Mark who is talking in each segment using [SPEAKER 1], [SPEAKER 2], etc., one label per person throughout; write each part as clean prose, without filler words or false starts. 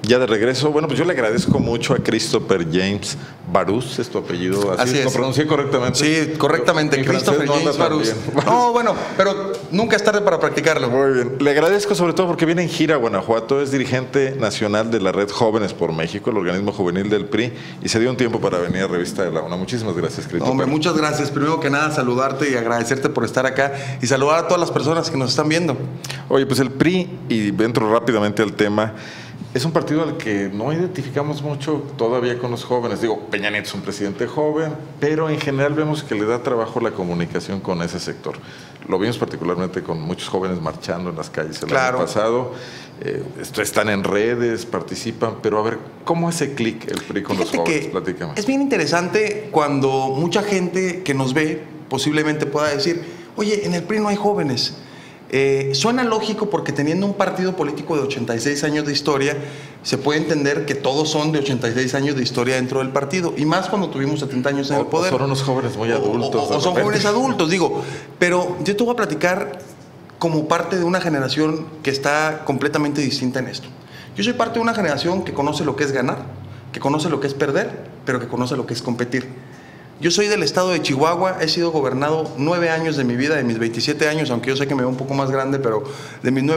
[SPEAKER 1] Ya de regreso, bueno, pues yo le agradezco mucho a Christopher James Barús, ¿es tu apellido?
[SPEAKER 2] Así es.
[SPEAKER 1] ¿Lo pronuncié correctamente?
[SPEAKER 2] Sí, correctamente,
[SPEAKER 1] Mi
[SPEAKER 2] Christopher
[SPEAKER 1] francés no
[SPEAKER 2] James
[SPEAKER 1] anda tan
[SPEAKER 2] Barús.
[SPEAKER 1] bien.
[SPEAKER 2] No, bueno, pero nunca es tarde para practicarlo.
[SPEAKER 1] Muy bien. Le agradezco sobre todo porque viene en gira a Guanajuato, es dirigente nacional de la Red Jóvenes por México, el organismo juvenil del PRI, y se dio un tiempo para venir a Revista de la UNA. Muchísimas gracias, Christopher.
[SPEAKER 2] Hombre, muchas gracias. Primero que nada, saludarte y agradecerte por estar acá y saludar a todas las personas que nos están viendo.
[SPEAKER 1] Oye, pues el PRI, y entro rápidamente al tema, es un partido al que no identificamos mucho todavía con los jóvenes. Digo, Peña Nieto es un presidente joven, pero en general vemos que le da trabajo la comunicación con ese sector. Lo vimos particularmente con muchos jóvenes marchando en las calles el año pasado. Están en redes, participan, pero a ver, ¿cómo hace clic el PRI con los jóvenes? Platícame.
[SPEAKER 2] Es bien interesante cuando mucha gente que nos ve posiblemente pueda decir, oye, en el PRI no hay jóvenes. Suena lógico porque teniendo un partido político de 86 años de historia, se puede entender que todos son de 86 años de historia dentro del partido, y más cuando tuvimos 70 años en el poder.
[SPEAKER 1] O son unos jóvenes muy adultos.
[SPEAKER 2] O son jóvenes adultos, digo. Pero yo te voy a platicar como parte de una generación que está completamente distinta en esto. Yo soy parte de una generación que conoce lo que es ganar, que conoce lo que es perder, pero que conoce lo que es competir. Yo soy del estado de Chihuahua, he sido gobernado 9 años de mi vida, de mis 27 años, aunque yo sé que me veo un poco más grande, pero de mis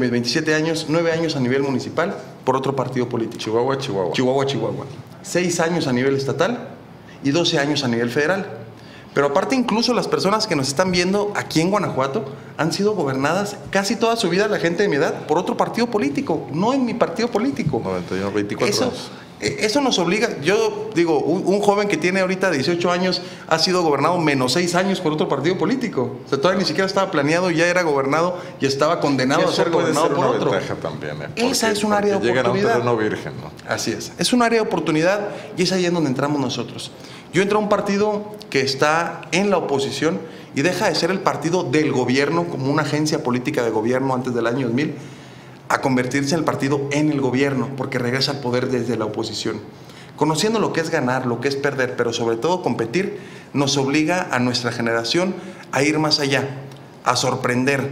[SPEAKER 2] 27 años, 9 años a nivel municipal por otro partido político.
[SPEAKER 1] Chihuahua.
[SPEAKER 2] Chihuahua. 6 años a nivel estatal y 12 años a nivel federal. Pero aparte, incluso las personas que nos están viendo aquí en Guanajuato han sido gobernadas casi toda su vida, la gente de mi edad, por otro partido político, no en mi partido político.
[SPEAKER 1] 91, 24 años.
[SPEAKER 2] Eso nos obliga, yo digo, un joven que tiene ahorita 18 años ha sido gobernado menos 6 años por otro partido político. O sea, todavía ni siquiera estaba planeado, ya era gobernado y estaba condenado a ser gobernado por otro.
[SPEAKER 1] También,
[SPEAKER 2] esa es un área de oportunidad.
[SPEAKER 1] Llegan a un terreno virgen, ¿no?
[SPEAKER 2] Así es un área de oportunidad y es ahí en donde entramos nosotros. Yo entro a un partido que está en la oposición y deja de ser el partido del gobierno como una agencia política de gobierno antes del año 2000 a convertirse el partido en el gobierno, porque regresa al poder desde la oposición. Conociendo lo que es ganar, lo que es perder, pero sobre todo competir, nos obliga a nuestra generación a ir más allá, a sorprender,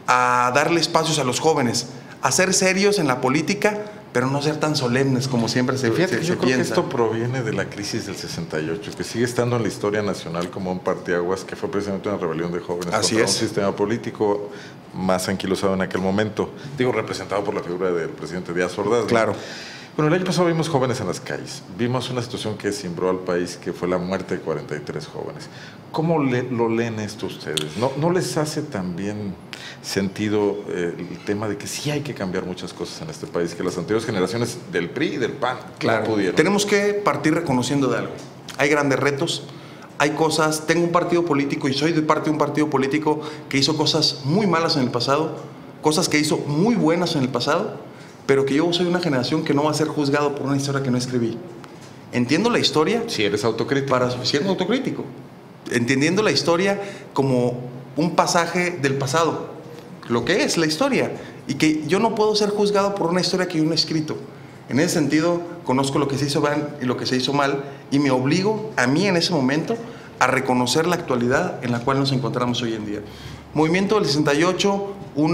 [SPEAKER 2] a darle espacios a los jóvenes, a ser serios en la política, pero no ser tan solemnes como siempre se
[SPEAKER 1] creo
[SPEAKER 2] piensa.
[SPEAKER 1] Que esto proviene de la crisis del 68, que sigue estando en la historia nacional como un parteaguas, que fue precisamente una rebelión de jóvenes contra un sistema político más anquilosado en aquel momento, digo, representado por la figura del presidente Díaz Ordaz.
[SPEAKER 2] Claro.
[SPEAKER 1] Bueno, el año pasado vimos jóvenes en las calles, vimos una situación que cimbró al país, que fue la muerte de 43 jóvenes. ¿Cómo lo leen esto ustedes? ¿No les hace también sentido el tema de que sí hay que cambiar muchas cosas en este país, que las anteriores generaciones del PRI y del PAN no pudieron?
[SPEAKER 2] Tenemos que partir reconociendo de algo. Hay grandes retos, hay cosas, tengo un partido político y soy de parte de un partido político que hizo cosas muy malas en el pasado, cosas que hizo muy buenas en el pasado, pero que yo soy una generación que no va a ser juzgado por una historia que no escribí. Entiendo la historia.
[SPEAKER 1] Si eres autocrítico.
[SPEAKER 2] Siendo autocrítico. Entendiendo la historia como un pasaje del pasado, lo que es la historia, y que yo no puedo ser juzgado por una historia que yo no he escrito. En ese sentido, conozco lo que se hizo bien y lo que se hizo mal, y me obligo a mí en ese momento a reconocer la actualidad en la cual nos encontramos hoy en día. Movimiento del 68,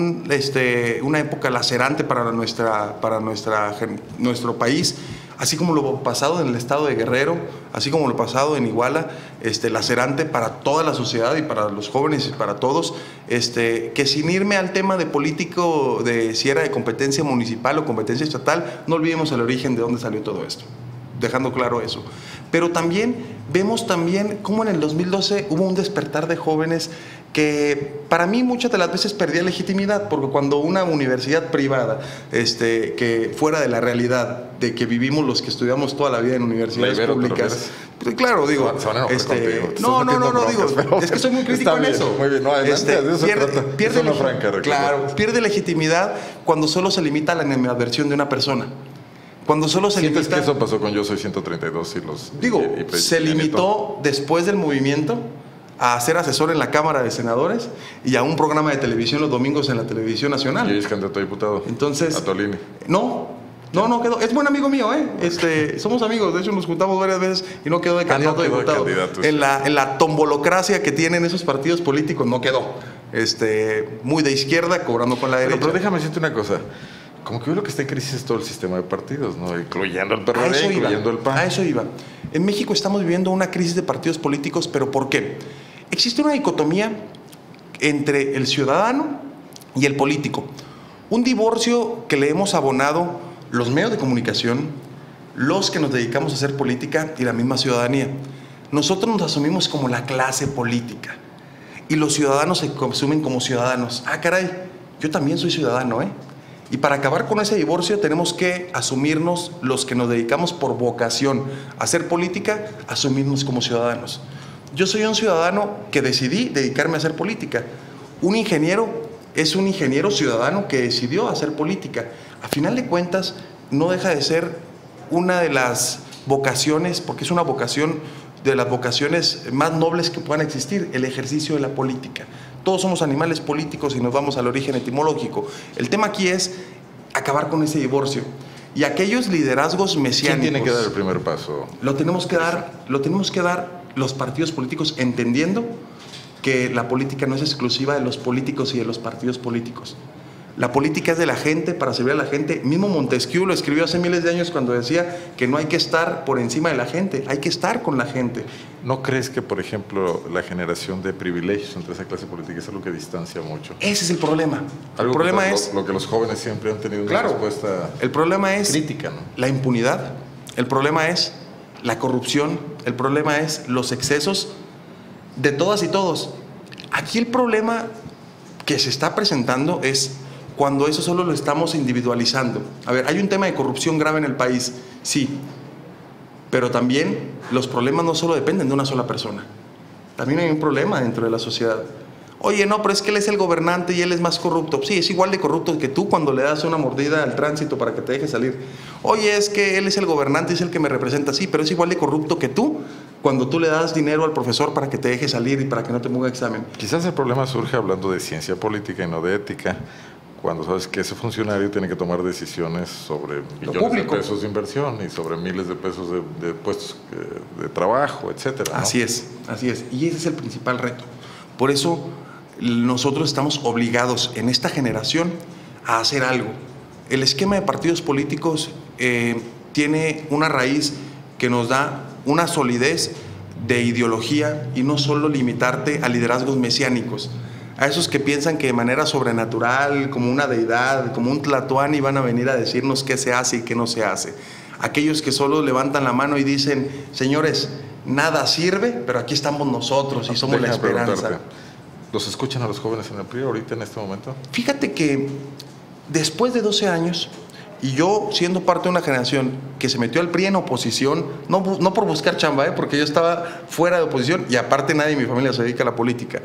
[SPEAKER 2] una época lacerante para nuestro país, así como lo pasado en el estado de Guerrero, así como lo pasado en Iguala, lacerante para toda la sociedad y para los jóvenes y para todos, que sin irme al tema de político, de si era de competencia municipal o competencia estatal, no olvidemos el origen de dónde salió todo esto, dejando claro eso. Pero también vemos cómo en el 2012 hubo un despertar de jóvenes que para mí muchas de las veces perdía legitimidad, porque cuando una universidad privada, que fuera de la realidad de que vivimos los que estudiamos toda la vida en universidades públicas, pues claro, digo, digo, es que soy muy crítico en eso.
[SPEAKER 1] Muy bien, no, adelante,
[SPEAKER 2] pierde legitimidad cuando solo se limita a la animadversión de una persona. Cuando solo se limita...
[SPEAKER 1] que eso pasó con Yo Soy 132 y los...
[SPEAKER 2] se limitó después del movimiento a ser asesor en la Cámara de Senadores y a un programa de televisión los domingos en la Televisión Nacional.
[SPEAKER 1] Y es candidato a diputado.
[SPEAKER 2] Entonces...
[SPEAKER 1] Atolini.
[SPEAKER 2] No quedó. Es buen amigo mío, somos amigos, de hecho nos juntamos varias veces y no quedó de candidato a diputado. En la tombolocracia que tienen esos partidos políticos no quedó. Muy de izquierda, cobrando con la derecha.
[SPEAKER 1] Pero déjame decirte una cosa. Como que hoy lo que está en crisis es todo el sistema de partidos, ¿no? Incluyendo el PRD, incluyendo el PAN.
[SPEAKER 2] A eso iba. En México estamos viviendo una crisis de partidos políticos, ¿pero por qué? Existe una dicotomía entre el ciudadano y el político. Un divorcio que le hemos abonado los medios de comunicación, los que nos dedicamos a hacer política y la misma ciudadanía. Nosotros nos asumimos como la clase política y los ciudadanos se asumen como ciudadanos. Ah, caray, yo también soy ciudadano, ¿eh? Y para acabar con ese divorcio tenemos que asumirnos, los que nos dedicamos por vocación a hacer política, asumirnos como ciudadanos. Yo soy un ciudadano que decidí dedicarme a hacer política. Un ingeniero es un ingeniero ciudadano que decidió hacer política. A final de cuentas, no deja de ser una de las vocaciones, porque es una vocación de las vocaciones más nobles que puedan existir, el ejercicio de la política. Todos somos animales políticos y nos vamos al origen etimológico. El tema aquí es acabar con ese divorcio. Y aquellos liderazgos mesiánicos...
[SPEAKER 1] ¿Quién tiene que dar el primer paso?
[SPEAKER 2] Lo tenemos que dar los partidos políticos, entendiendo que la política no es exclusiva de los políticos y de los partidos políticos. La política es de la gente, para servir a la gente. Mismo Montesquieu lo escribió hace miles de años cuando decía que no hay que estar por encima de la gente, hay que estar con la gente.
[SPEAKER 1] ¿No crees que, por ejemplo, la generación de privilegios entre esa clase política es algo que distancia mucho?
[SPEAKER 2] Ese es el problema.
[SPEAKER 1] Algo
[SPEAKER 2] el problema es
[SPEAKER 1] lo que los jóvenes siempre han tenido una respuesta
[SPEAKER 2] el problema es
[SPEAKER 1] crítica, ¿no?
[SPEAKER 2] La impunidad, el problema es la corrupción, el problema es los excesos de todas y todos. Aquí el problema que se está presentando es cuando eso solo lo estamos individualizando. A ver, hay un tema de corrupción grave en el país, sí, pero también los problemas no solo dependen de una sola persona. También hay un problema dentro de la sociedad. Oye, no, pero es que él es el gobernante y él es más corrupto. Sí, es igual de corrupto que tú cuando le das una mordida al tránsito para que te deje salir. Oye, es que él es el gobernante y es el que me representa. Sí, pero es igual de corrupto que tú cuando tú le das dinero al profesor para que te deje salir y para que no te ponga examen.
[SPEAKER 1] Quizás el problema surge hablando de ciencia política y no de ética, cuando sabes que ese funcionario tiene que tomar decisiones sobre millones de pesos de inversión y sobre miles de pesos de puestos de trabajo, etcétera, ¿no?
[SPEAKER 2] Así es. Y ese es el principal reto. Por eso nosotros estamos obligados en esta generación a hacer algo. El esquema de partidos políticos tiene una raíz que nos da una solidez de ideología y no solo limitarte a liderazgos mesiánicos, a esos que piensan que de manera sobrenatural, como una deidad, como un tlatoani, van a venir a decirnos qué se hace y qué no se hace. Aquellos que solo levantan la mano y dicen, señores, nada sirve, pero aquí estamos nosotros y somos la esperanza.
[SPEAKER 1] ¿Los escuchan a los jóvenes en el PRI ahorita en este momento?
[SPEAKER 2] Fíjate que después de 12 años, y yo siendo parte de una generación que se metió al PRI en oposición, no por buscar chamba, porque yo estaba fuera de oposición y aparte nadie en mi familia se dedica a la política.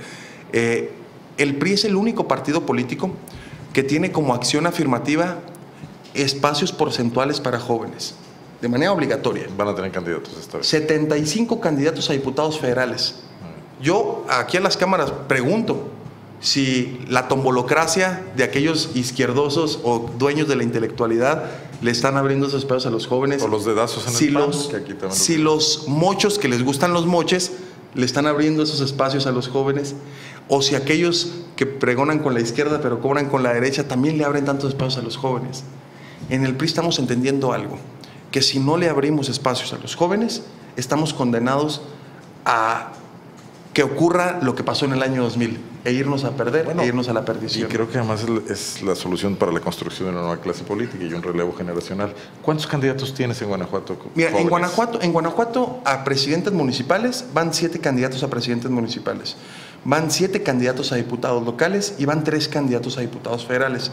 [SPEAKER 2] El PRI es el único partido político que tiene como acción afirmativa espacios porcentuales para jóvenes, de manera obligatoria.
[SPEAKER 1] Van a tener candidatos esta vez.
[SPEAKER 2] 75 candidatos a diputados federales. Yo aquí a las cámaras pregunto si la tombolocracia de aquellos izquierdosos o dueños de la intelectualidad le están abriendo esos espacios a los jóvenes.
[SPEAKER 1] O los dedazos en el PAN, que aquí también
[SPEAKER 2] si los mochos, que les gustan los moches, le están abriendo esos espacios a los jóvenes, o si aquellos que pregonan con la izquierda pero cobran con la derecha también le abren tantos espacios a los jóvenes. En el PRI estamos entendiendo algo, que si no le abrimos espacios a los jóvenes, estamos condenados a que ocurra lo que pasó en el año 2000, e irnos a perder, e irnos a la perdición.
[SPEAKER 1] Y creo que además es la solución para la construcción de una nueva clase política y un relevo generacional. ¿Cuántos candidatos tienes en Guanajuato?
[SPEAKER 2] Mira, en Guanajuato a presidentes municipales van 7 candidatos a presidentes municipales, van 7 candidatos a diputados locales y van 3 candidatos a diputados federales.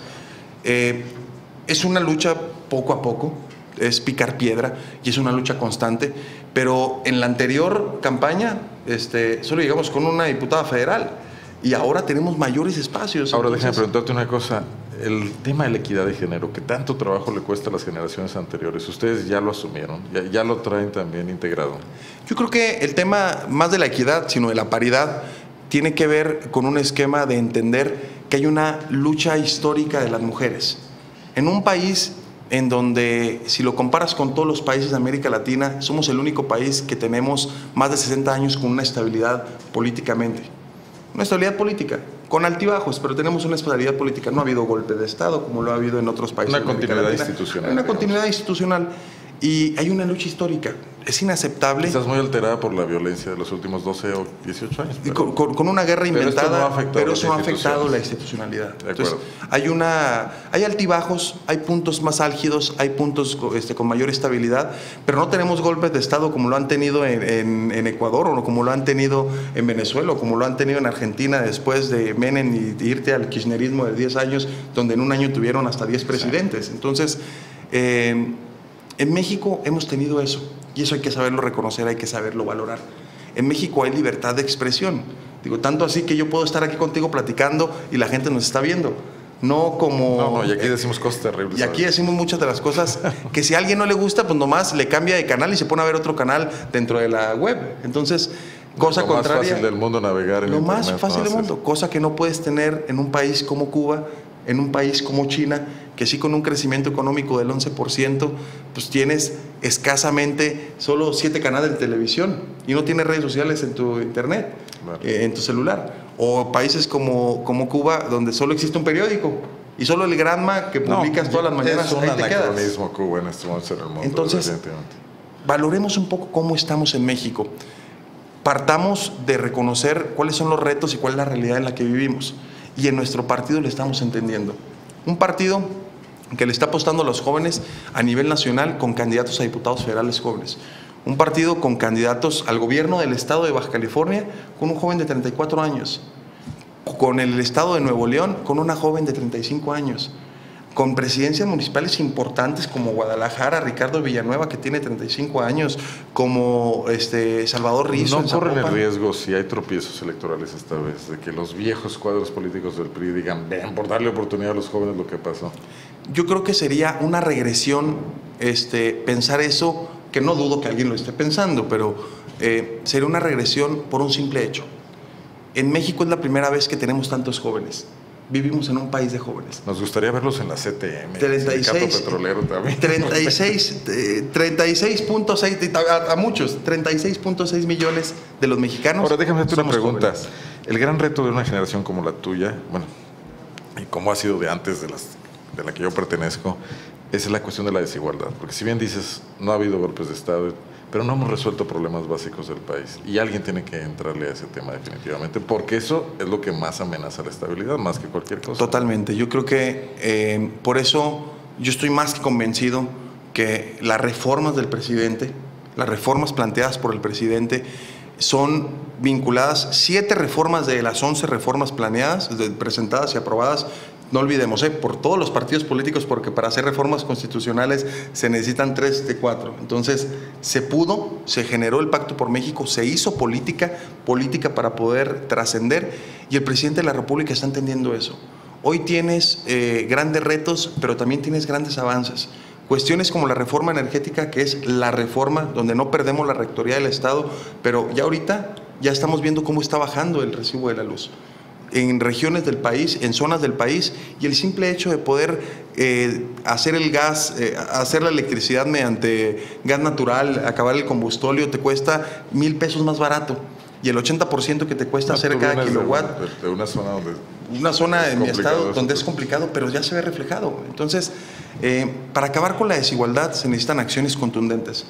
[SPEAKER 2] Es una lucha poco a poco, es picar piedra y es una lucha constante, pero en la anterior campaña solo llegamos con una diputada federal y ahora tenemos mayores espacios.
[SPEAKER 1] Ahora déjame preguntarte una cosa, el tema de la equidad de género, que tanto trabajo le cuesta a las generaciones anteriores, ustedes ya lo asumieron, ya lo traen también integrado.
[SPEAKER 2] Yo creo que el tema más de la equidad, sino de la paridad, tiene que ver con un esquema de entender que hay una lucha histórica de las mujeres. En un país en donde, si lo comparas con todos los países de América Latina, somos el único país que tenemos más de 60 años con una estabilidad políticamente. Una estabilidad política. con altibajos, pero tenemos una estabilidad política. No ha habido golpe de Estado como lo ha habido en otros países.
[SPEAKER 1] Una continuidad institucional.
[SPEAKER 2] Una continuidad institucional. Y hay una lucha histórica. Es inaceptable.
[SPEAKER 1] Estás muy alterada por la violencia de los últimos 12 o 18 años.
[SPEAKER 2] Pero, con una guerra inventada, pero eso no ha afectado la institucionalidad.
[SPEAKER 1] Entonces,
[SPEAKER 2] hay altibajos, hay puntos más álgidos, hay puntos con mayor estabilidad, pero no tenemos golpes de Estado como lo han tenido en Ecuador, o como lo han tenido en Venezuela, o como lo han tenido en Argentina después de Menem y irte al kirchnerismo de 10 años, donde en un año tuvieron hasta 10 presidentes. Sí. Entonces, en México hemos tenido eso, y eso hay que saberlo reconocer, hay que saberlo valorar. En México hay libertad de expresión. Digo, tanto así que yo puedo estar aquí contigo platicando y la gente nos está viendo. No como...
[SPEAKER 1] No, y aquí decimos cosas terribles.
[SPEAKER 2] Y aquí decimos muchas de las cosas que si a alguien no le gusta, pues nomás le cambia de canal y se pone a ver otro canal dentro de la web. Entonces, cosa contraria...
[SPEAKER 1] Lo más fácil del mundo navegar en
[SPEAKER 2] Lo
[SPEAKER 1] internet,
[SPEAKER 2] más fácil del mundo, cosa que no puedes tener en un país como Cuba, en un país como China, que sí con un crecimiento económico del 11%, pues tienes escasamente solo 7 canales de televisión y no tienes redes sociales en tu internet, claro, en tu celular. O países como Cuba, donde solo existe un periódico y solo el Granma que publicas todas las mañanas.
[SPEAKER 1] Es un anacronismo Cuba en este momento en el mundo.
[SPEAKER 2] Entonces, valoremos un poco cómo estamos en México. Partamos de reconocer cuáles son los retos y cuál es la realidad en la que vivimos. Y en nuestro partido lo estamos entendiendo. Un partido que le está apostando a los jóvenes a nivel nacional con candidatos a diputados federales jóvenes. Un partido con candidatos al gobierno del estado de Baja California con un joven de 34 años. Con el estado de Nuevo León con una joven de 35 años. Con presidencias municipales importantes como Guadalajara, Ricardo Villanueva, que tiene 35 años, como Salvador Rizo.
[SPEAKER 1] ¿No corren el riesgo, si hay tropiezos electorales esta vez, de que los viejos cuadros políticos del PRI digan, ven, por darle oportunidad a los jóvenes lo que pasó?
[SPEAKER 2] Yo creo que sería una regresión pensar eso, que no dudo que alguien lo esté pensando, pero sería una regresión por un simple hecho. En México es la primera vez que tenemos tantos jóvenes. Vivimos en un país de jóvenes.
[SPEAKER 1] Nos gustaría verlos en la CTM,
[SPEAKER 2] 36,
[SPEAKER 1] el Sindicato Petrolero también.
[SPEAKER 2] 36.6, a muchos, 36.6 millones de los mexicanos.
[SPEAKER 1] Ahora déjame hacerte una pregunta.
[SPEAKER 2] Jóvenes.
[SPEAKER 1] El gran reto de una generación como la tuya, bueno, y como ha sido de antes de la que yo pertenezco, es la cuestión de la desigualdad. Porque si bien dices, no ha habido golpes de Estado, pero no hemos resuelto problemas básicos del país. Y alguien tiene que entrarle a ese tema definitivamente, porque eso es lo que más amenaza la estabilidad, más que cualquier cosa.
[SPEAKER 2] Totalmente. Yo creo que por eso yo estoy más que convencido que las reformas del presidente, las reformas planteadas por el presidente, son vinculadas, 7 reformas de las 11 reformas planeadas, presentadas y aprobadas, no olvidemos, por todos los partidos políticos, porque para hacer reformas constitucionales se necesitan 3 de 4. Entonces, se pudo, se generó el Pacto por México, se hizo política para poder trascender, y el presidente de la República está entendiendo eso. Hoy tienes grandes retos, pero también tienes grandes avances. Cuestiones como la reforma energética, que es la reforma donde no perdemos la rectoría del Estado, pero ya ahorita ya estamos viendo cómo está bajando el recibo de la luz en regiones del país, en zonas del país, y el simple hecho de poder hacer el gas, hacer la electricidad mediante gas natural, acabar el combustóleo, te cuesta 1,000 pesos más barato, y el 80% que te cuesta hacer cada kilowatt.
[SPEAKER 1] De una zona donde...
[SPEAKER 2] Una zona en mi estado donde es complicado, pero ya se ve reflejado. Entonces, para acabar con la desigualdad se necesitan acciones contundentes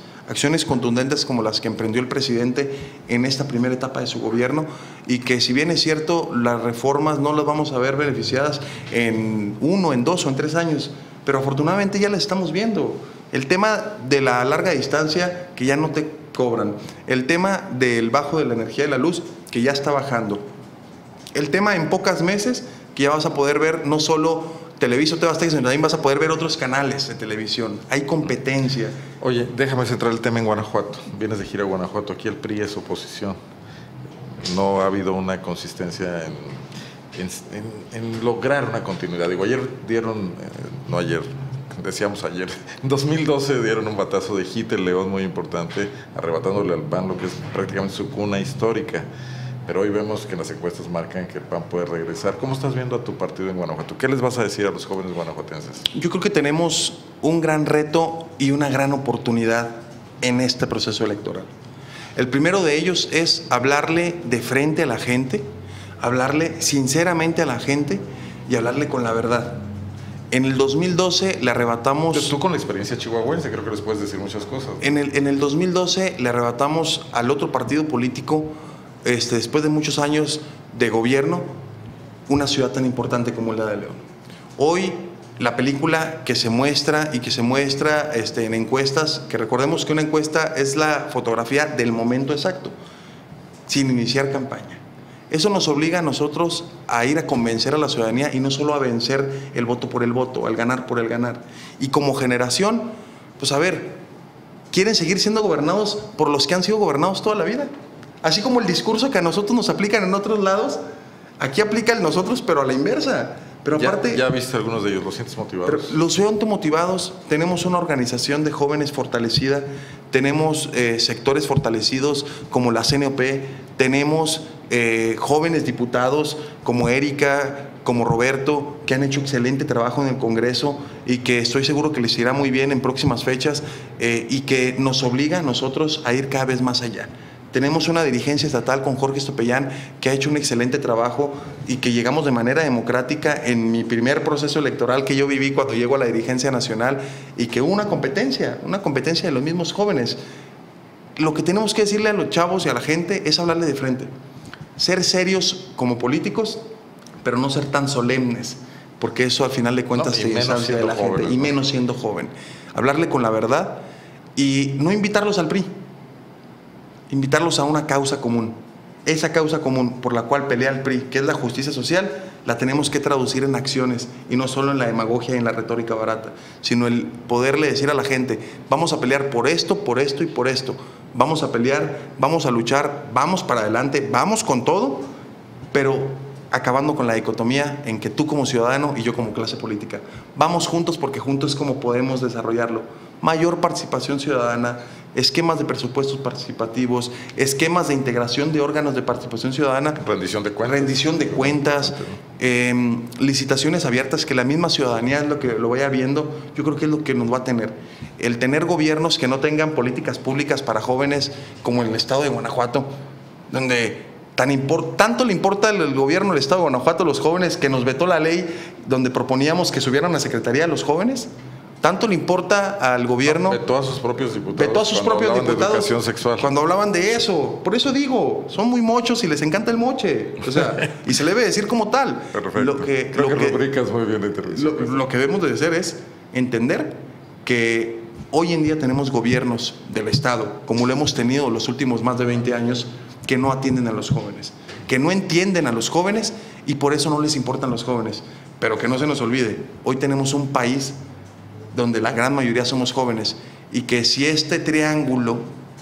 [SPEAKER 2] como las que emprendió el presidente en esta primera etapa de su gobierno, y que si bien es cierto, las reformas no las vamos a ver beneficiadas en 1, en 2 o en 3 años, pero afortunadamente ya las estamos viendo. El tema de la larga distancia, que ya no te cobran. El tema del bajo de la energía de la luz, que ya está bajando. El tema en pocos meses, que ya vas a poder ver no solo Televisa o TV Azteca, sino también vas a poder ver otros canales de televisión. Hay competencia.
[SPEAKER 1] Oye, déjame centrar el tema en Guanajuato. Vienes de gira a Guanajuato. Aquí el PRI es oposición. No ha habido una consistencia en lograr una continuidad. Digo, ayer dieron, no ayer, decíamos ayer, en 2012 dieron un batazo de hit el León muy importante, arrebatándole al PAN lo que es prácticamente su cuna histórica. Pero hoy vemos que las encuestas marcan que el PAN puede regresar. ¿Cómo estás viendo a tu partido en Guanajuato? ¿Qué les vas a decir a los jóvenes guanajuatenses?
[SPEAKER 2] Yo creo que tenemos un gran reto y una gran oportunidad en este proceso electoral. El primero de ellos es hablarle de frente a la gente, hablarle sinceramente a la gente y hablarle con la verdad. En el 2012 le arrebatamos...
[SPEAKER 1] Entonces, tú con la experiencia chihuahuense creo que les puedes decir muchas cosas.
[SPEAKER 2] En el 2012 le arrebatamos al otro partido político, después de muchos años de gobierno, una ciudad tan importante como la de León. Hoy la película que se muestra y que se muestra en encuestas, que recordemos que una encuesta es la fotografía del momento exacto, sin iniciar campaña. Eso nos obliga a nosotros a ir a convencer a la ciudadanía y no solo a vencer el voto por el voto, al ganar por el ganar. Y como generación, pues a ver, quieren seguir siendo gobernados por los que han sido gobernados toda la vida. Así como el discurso que a nosotros nos aplican en otros lados, aquí aplica el nosotros, pero a la inversa. Pero aparte,
[SPEAKER 1] ya viste algunos de ellos, ¿los sientes motivados?
[SPEAKER 2] Los veo motivados. Tenemos una organización de jóvenes fortalecida, tenemos sectores fortalecidos como la CNOP, tenemos jóvenes diputados como Erika, como Roberto, que han hecho excelente trabajo en el Congreso y que estoy seguro que les irá muy bien en próximas fechas y que nos obliga a nosotros a ir cada vez más allá. Tenemos una dirigencia estatal con Jorge Estopellán que ha hecho un excelente trabajo y que llegamos de manera democrática en mi primer proceso electoral que yo viví cuando llego a la dirigencia nacional y que hubo una competencia de los mismos jóvenes. Lo que tenemos que decirle a los chavos y a la gente es hablarle de frente. Ser serios como políticos, pero no ser tan solemnes, porque eso al final de cuentas se distancia de la gente, y menos siendo joven. Hablarle con la verdad y no invitarlos al PRI. Invitarlos a una causa común. Esa causa común por la cual pelea el PRI, que es la justicia social, la tenemos que traducir en acciones y no solo en la demagogia y en la retórica barata, sino el poderle decir a la gente, vamos a pelear por esto y por esto. Vamos a pelear, vamos a luchar, vamos para adelante, vamos con todo, pero acabando con la dicotomía en que tú como ciudadano y yo como clase política. Vamos juntos porque juntos es como podemos desarrollarlo. Mayor participación ciudadana, esquemas de presupuestos participativos, esquemas de integración de órganos de participación ciudadana. Rendición de cuentas, licitaciones abiertas, que la misma ciudadanía es lo que lo vaya viendo, yo creo que es lo que nos va a tener. El tener gobiernos que no tengan políticas públicas para jóvenes como en el estado de Guanajuato, donde tanto le importa al gobierno del estado de Guanajuato a los jóvenes que nos vetó la ley donde proponíamos que subieran a Secretaría a los jóvenes. Tanto le importa al gobierno.
[SPEAKER 1] Vetó a sus propios diputados.
[SPEAKER 2] Vetó a sus propios diputados.
[SPEAKER 1] De educación sexual.
[SPEAKER 2] Cuando hablaban de eso. Por eso digo, son muy mochos y les encanta el moche. O sea, y se le debe decir como tal.
[SPEAKER 1] Perfecto. Creo que rubricas muy bien la intervención.
[SPEAKER 2] Lo que debemos de hacer es entender que hoy en día tenemos gobiernos del Estado, como lo hemos tenido los últimos más de 20 años, que no atienden a los jóvenes, que no entienden a los jóvenes y por eso no les importan los jóvenes. Pero que no se nos olvide, hoy tenemos un país donde la gran mayoría somos jóvenes y que si este triángulo,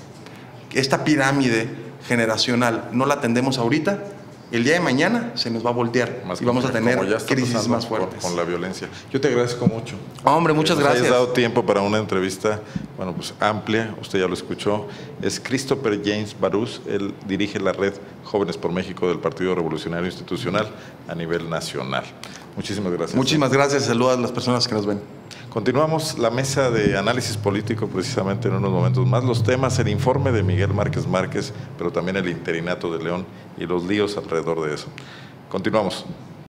[SPEAKER 2] esta pirámide generacional no la atendemos ahorita, el día de mañana se nos va a voltear y vamos a tener crisis más fuertes.
[SPEAKER 1] Con la violencia. Yo te agradezco mucho.
[SPEAKER 2] Hombre, muchas gracias.
[SPEAKER 1] Hayas dado tiempo para una entrevista, bueno, pues amplia, usted ya lo escuchó. Es Christopher James Barús, él dirige la red Jóvenes por México del Partido Revolucionario Institucional a nivel nacional. Muchísimas gracias.
[SPEAKER 2] Muchísimas gracias, saludos a las personas que nos ven.
[SPEAKER 1] Continuamos la mesa de análisis político precisamente en unos momentos más. Los temas, el informe de Miguel Márquez Márquez, pero también el interinato de León y los líos alrededor de eso. Continuamos.